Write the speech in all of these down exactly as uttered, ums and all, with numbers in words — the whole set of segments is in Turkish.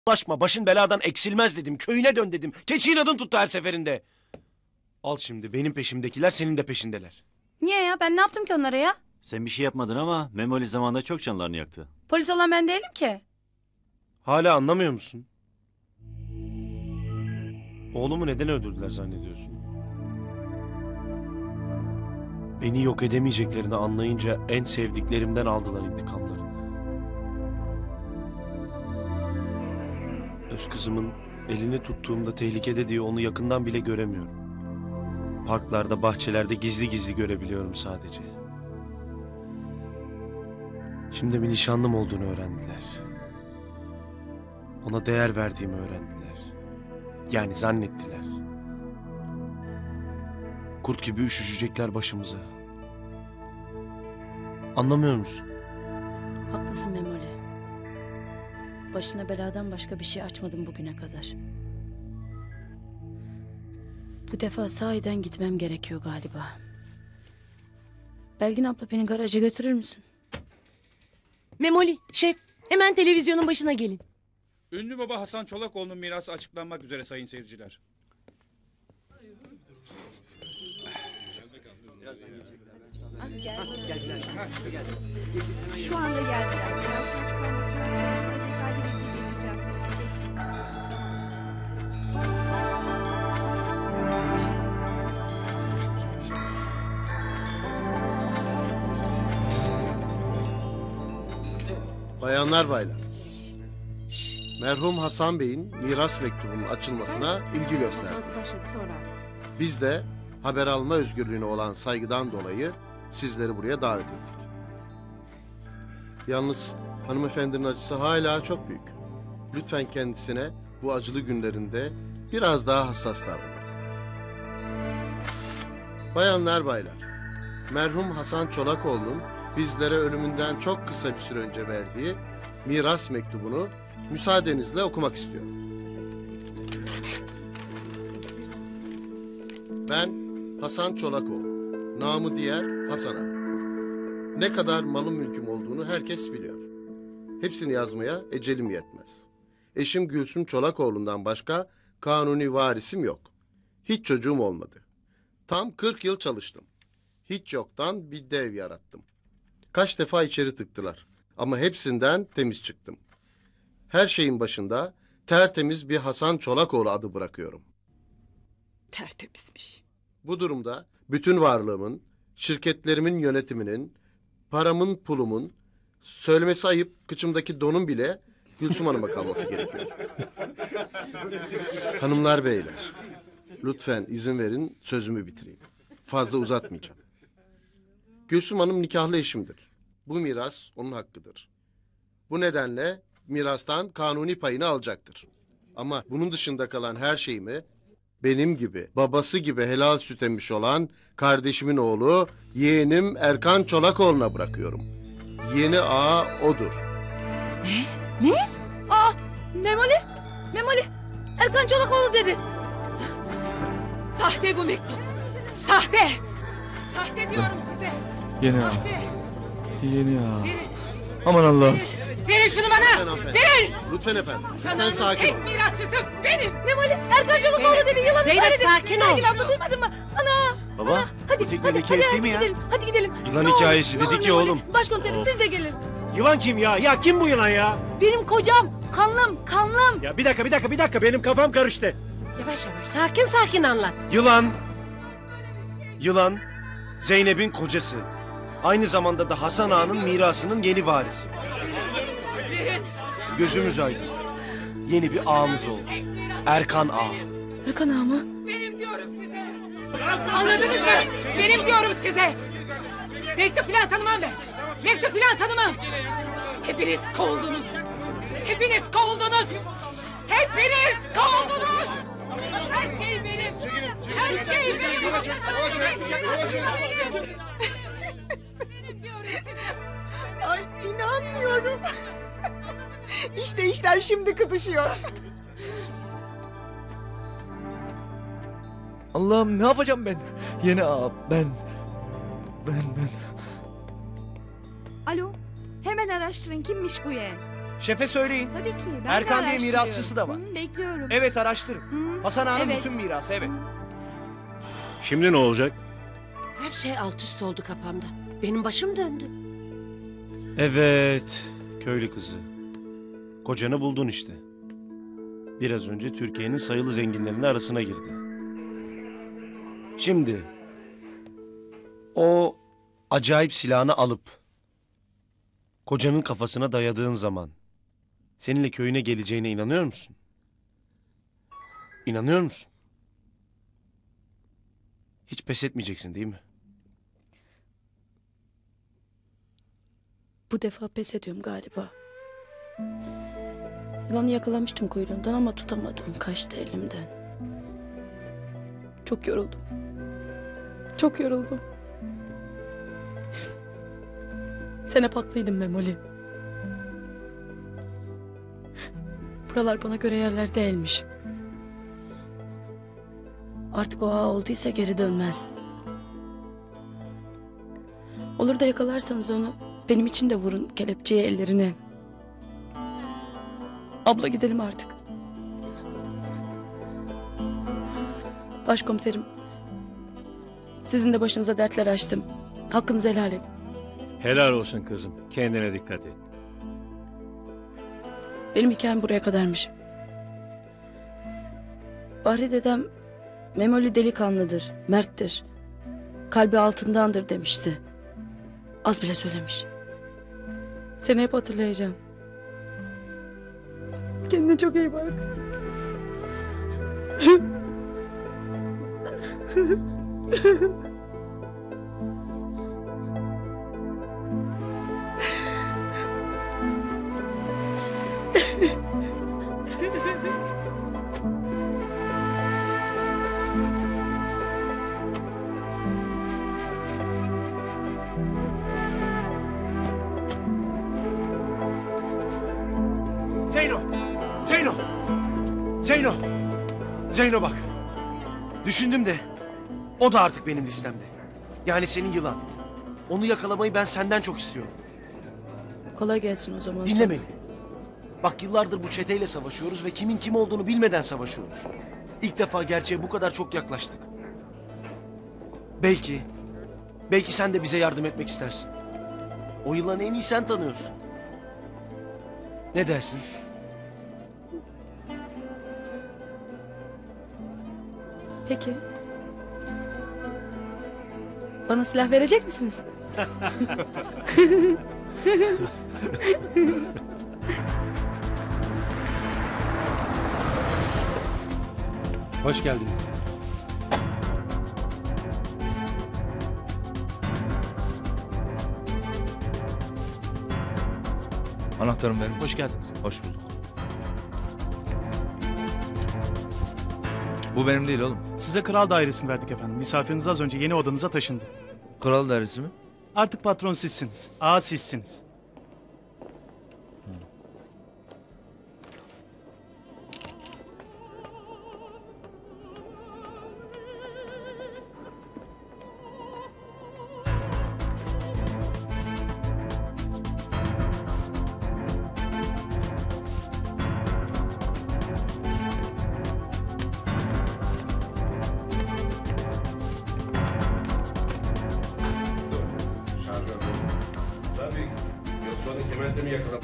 Ulaşma, başın beladan eksilmez dedim. Köyüne dön dedim. Keçi inadın tuttu her seferinde. Al şimdi, benim peşimdekiler senin de peşindeler. Niye ya? Ben ne yaptım ki onlara ya? Sen bir şey yapmadın ama Memoli zamanında çok canlarını yaktı. Polis olan ben değilim ki. Hala anlamıyor musun? Oğlumu neden öldürdüler zannediyorsun? Beni yok edemeyeceklerini anlayınca en sevdiklerimden aldılar intikamlarını. Öz kızımın elini tuttuğumda tehlikede diye onu yakından bile göremiyorum. Parklarda, bahçelerde gizli gizli görebiliyorum sadece. Şimdi bir nişanlım olduğunu öğrendiler. Ona değer verdiğimi öğrendiler. Yani zannettiler. Kurt gibi üşüşecekler başımıza. Anlamıyor musun? Haklısın Memoli. Başına beladan başka bir şey açmadım bugüne kadar. Bu defa sahiden gitmem gerekiyor galiba. Belgin abla beni garaja götürür müsün? Memoli, şef, hemen televizyonun başına gelin. Ünlü baba Hasan Çolakoğlu'nun mirası açıklanmak üzere sayın seyirciler. Şu anda geldiler. Mirastan çıkarmasına detaylı bilgi geçeceğim. Bayanlar baylar. Merhum Hasan Bey'in miras mektubunun açılmasına ilgi gösterdik. Biz de haber alma özgürlüğüne olan saygıdan dolayı sizleri buraya davet ettik. Yalnız hanımefendinin acısı hala çok büyük. Lütfen kendisine bu acılı günlerinde biraz daha hassas davranın. Bayanlar baylar, merhum Hasan Çolakoğlu'nun bizlere ölümünden çok kısa bir süre önce verdiği miras mektubunu müsaadenizle okumak istiyorum. Ben Hasan Çolakoğlu, namı diğer Hasan Ağa. Ne kadar malım mülküm olduğunu herkes biliyor. Hepsini yazmaya ecelim yetmez. Eşim Gülsüm Çolakoğlu'ndan başka kanuni varisim yok. Hiç çocuğum olmadı. Tam kırk yıl çalıştım. Hiç yoktan bir dev yarattım. Kaç defa içeri tıktılar ama hepsinden temiz çıktım. Her şeyin başında tertemiz bir Hasan Çolakoğlu adı bırakıyorum. Tertemizmiş. Bu durumda bütün varlığımın, şirketlerimin yönetiminin, paramın, pulumun, söylemesi ayıp kıçımdaki donun bile Gülsüm Hanım'a kalması gerekiyor. Hanımlar beyler, lütfen izin verin sözümü bitireyim. Fazla uzatmayacağım. Gülsüm Hanım nikahlı eşimdir. Bu miras onun hakkıdır. Bu nedenle mirastan kanuni payını alacaktır. Ama bunun dışında kalan her şeyimi benim gibi, babası gibi helal süt emmiş olan kardeşimin oğlu, yeğenim Erkan Çolakoğlu'na bırakıyorum. Yeni ağa odur. Ne? Ne? Aa, Memoli! Memoli! Erkan Çolakoğlu dedi. Sahte bu mektup. Sahte. Sahte diyorum size. Yeni ağa. Sahte. Yeni ağa. Verin. Aman Allah'ım. Verin şunu Lütfen bana. hanımefendi. Verin. Lütfen efendim. Lütfen Kanalın sakin tek olun. mirasçısı benim. Memoli! Erkan Çolakoğlu dedi. Yılanı Zeynep, söyledi. sakin ol. Belgin abla duymadın mı? Ana! Baba, Hadi, bu teknedeki hadi, herif hadi, değil mi ya? Gidelim, hadi gidelim. Yılan Ne olur, hikayesi ne dedi olur ki Memoli. oğlum. Başkomiserim Of. siz de gelin. Yılan kim ya? Ya kim bu yılan ya? Benim kocam, kanlım, kanlım. Ya bir dakika, bir dakika, bir dakika. Benim kafam karıştı. Yavaş yavaş sakin sakin anlat. Yılan. Yılan, Zeynep'in kocası. Aynı zamanda da Hasan Ağa'nın mirasının yeni varisi. Verin. Gözümüz aydın. Yeni bir ağamız oldu. Erkan Ağa. Erkan ağa mı? Benim diyorum size. Anladınız mı? Benim diyorum size. Mektup filan tanımam ben. Mektup filan tanımam. Hepiniz kovuldunuz. Hepiniz kovuldunuz. Hepiniz kovuldunuz. Her şey benim. Her şey benim. Her şey benim. Benim diyorum size. Ay inanmıyorum. İşte işler şimdi kızışıyor. Allah'ım ne yapacağım ben? Yeni ağa ben. Ben ben. Alo, hemen araştırın kimmiş bu yeğen. Şefe söyleyin. Tabii ki. Ben de Erkan diye araştırıyorum. mirasçısı da var. Hı, bekliyorum. Evet araştırın. Hı, Hasan Ağa'nın evet. bütün mirası evet. Şimdi ne olacak? Her şey alt üst oldu kafamda. Benim başım döndü. Evet, köylü kızı. Kocanı buldun işte. Biraz önce Türkiye'nin sayılı zenginlerinin arasına girdi. Şimdi o acayip silahını alıp kocanın kafasına dayadığın zaman seninle köyüne geleceğine inanıyor musun? İnanıyor musun? Hiç pes etmeyeceksin değil mi? Bu defa pes ediyorum galiba. Yılanı yakalamıştım kuyruğundan ama tutamadım. Kaçtı elimden. Çok yoruldum. Çok yoruldum. Sen hep haklıydın Memoli. Buralar bana göre yerler değilmiş. Artık o ağa olduysa geri dönmez. Olur da yakalarsanız onu benim için de vurun kelepçeyi ellerine. Abla gidelim artık. Başkomiserim. Sizin de başınıza dertler açtım. Hakkınızı helal edin. Helal olsun kızım. Kendine dikkat et. Benim hikayem buraya kadarmış. Bahri dedem Memoli delikanlıdır, merttir. Kalbi altındandır demişti. Az bile söylemiş. Seni hep hatırlayacağım. Kendine çok iyi bak. Zeyno! Zeyno! Zeyno! Zeyno bak. Düşündüm de o da artık benim listemde. Yani senin yılan. Onu yakalamayı ben senden çok istiyorum. Kolay gelsin o zaman. Dinle sana. beni. Bak yıllardır bu çeteyle savaşıyoruz ve kimin kim olduğunu bilmeden savaşıyoruz. İlk defa gerçeğe bu kadar çok yaklaştık. Belki, belki sen de bize yardım etmek istersin. O yılanı en iyi sen tanıyorsun. Ne dersin? Peki. Bana silah verecek misiniz? Hoş geldiniz. Anahtarımı verir misin? Hoş geldiniz. Hoş bulduk. Bu benim değil oğlum. Size kral dairesini verdik efendim. Misafiriniz az önce yeni odanıza taşındı. Kral dairesi mi? Artık patron sizsiniz. Ağa sizsiniz. Tabii. Yoksa onu kemerden mi yakaladın?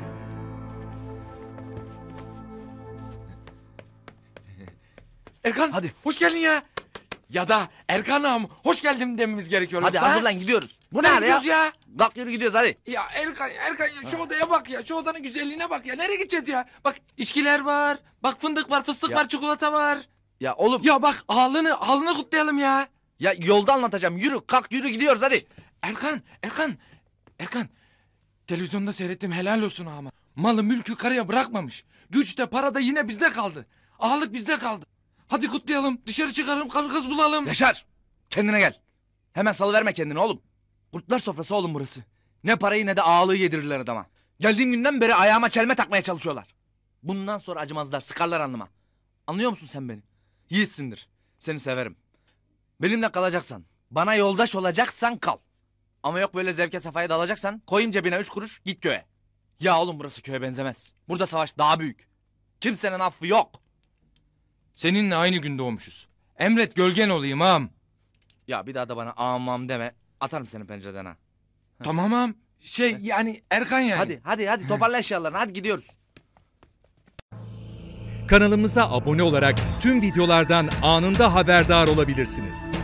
Erkan hadi hoş geldin ya. Ya da Erkan ağam hoş geldin dememiz gerekiyor. Hadi yoksa, ha? hazırlan gidiyoruz. Bu Nereye ne ya? gidiyoruz ya? Kalk yürü gidiyoruz hadi. Ya Erkan, Erkan ya şu odaya bak ya. Şu odanın güzelliğine bak ya. Nereye gideceğiz ya? Bak içkiler var. Bak fındık var, fıstık Ya. var, çikolata var. Ya oğlum Ya bak ağlını, ağlını kutlayalım ya. ya yolda anlatacağım. Yürü kalk yürü gidiyoruz hadi. Erkan, Erkan, Erkan. Televizyonda seyrettim helal olsun ağama. Malı mülkü karıya bırakmamış. Güç de para da yine bizde kaldı. Ağalık bizde kaldı. Hadi kutlayalım. Dışarı çıkaralım, karı kız bulalım. Yaşar kendine gel. Hemen salıverme kendini oğlum. Kurtlar sofrası oğlum burası. Ne parayı ne de ağalığı yedirirler adama. Geldiğim günden beri ayağıma çelme takmaya çalışıyorlar. Bundan sonra acımazlar, sıkarlar alnıma. Anlıyor musun sen beni? Yiğitsindir. Seni severim. Benimle kalacaksan, bana yoldaş olacaksan kal. Ama yok böyle zevke safhaya dalacaksan koyayım cebine üç kuruş git köye. Ya oğlum burası köye benzemez. Burada savaş daha büyük. Kimsenin affı yok. Seninle aynı gün doğmuşuz. Emret gölgen olayım ağam. Ya bir daha da bana amam deme. Atarım seni pencereden ha. Tamam ağam. Şey yani Erkan yani. Hadi hadi hadi toparla eşyalarını hadi gidiyoruz. Kanalımıza abone olarak tüm videolardan anında haberdar olabilirsiniz.